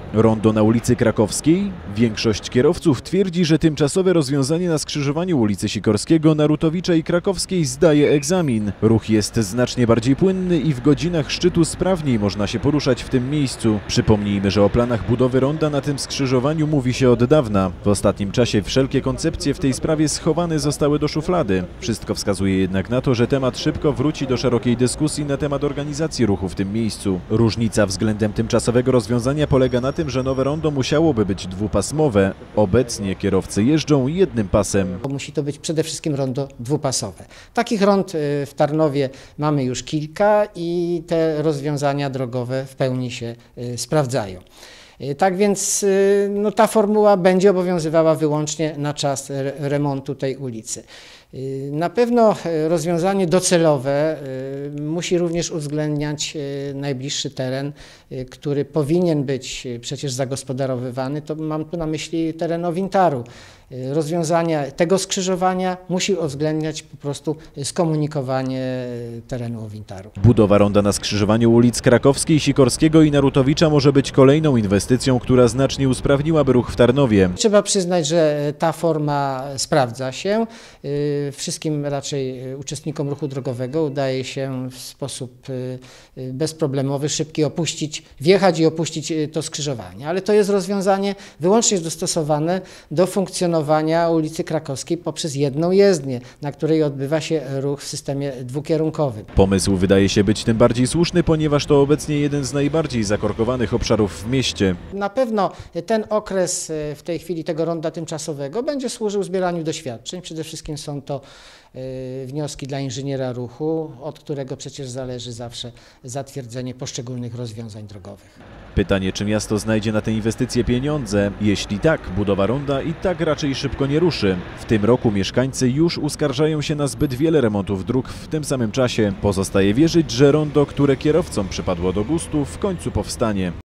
Rondo na ulicy Krakowskiej? Większość kierowców twierdzi, że tymczasowe rozwiązanie na skrzyżowaniu ulicy Sikorskiego, Narutowicza i Krakowskiej zdaje egzamin. Ruch jest znacznie bardziej płynny i w godzinach szczytu sprawniej można się poruszać w tym miejscu. Przypomnijmy, że o planach budowy ronda na tym skrzyżowaniu mówi się od dawna. W ostatnim czasie wszelkie koncepcje w tej sprawie schowane zostały do szuflady. Wszystko wskazuje jednak na to, że temat szybko wróci do szerokiej dyskusji na temat organizacji ruchu w tym miejscu. Różnica względem tymczasowego rozwiązania polega na tym, że nowe rondo musiałoby być dwupasmowe. Obecnie kierowcy jeżdżą jednym pasem. Musi to być przede wszystkim rondo dwupasowe. Takich rond w Tarnowie mamy już kilka i te rozwiązania drogowe w pełni się sprawdzają. Tak więc ta formuła będzie obowiązywała wyłącznie na czas remontu tej ulicy. Na pewno rozwiązanie docelowe musi również uwzględniać najbliższy teren, który powinien być przecież zagospodarowywany. To mam tu na myśli teren Owintaru. Rozwiązanie tego skrzyżowania musi uwzględniać po prostu skomunikowanie terenu Owintaru. Budowa ronda na skrzyżowaniu ulic Krakowskiej, Sikorskiego i Narutowicza może być kolejną inwestycją, która znacznie usprawniłaby ruch w Tarnowie. Trzeba przyznać, że ta forma sprawdza się. Wszystkim raczej uczestnikom ruchu drogowego udaje się w sposób bezproblemowy, szybki wjechać i opuścić to skrzyżowanie. Ale to jest rozwiązanie wyłącznie dostosowane do funkcjonowania ulicy Krakowskiej poprzez jedną jezdnię, na której odbywa się ruch w systemie dwukierunkowym. Pomysł wydaje się być tym bardziej słuszny, ponieważ to obecnie jeden z najbardziej zakorkowanych obszarów w mieście. Na pewno ten okres w tej chwili tego ronda tymczasowego będzie służył zbieraniu doświadczeń. Przede wszystkim są to wnioski dla inżyniera ruchu, od którego przecież zależy zawsze zatwierdzenie poszczególnych rozwiązań drogowych. Pytanie, czy miasto znajdzie na te inwestycje pieniądze? Jeśli tak, budowa ronda i tak raczej szybko nie ruszy. W tym roku mieszkańcy już uskarżają się na zbyt wiele remontów dróg w tym samym czasie. Pozostaje wierzyć, że rondo, które kierowcom przypadło do gustu, w końcu powstanie.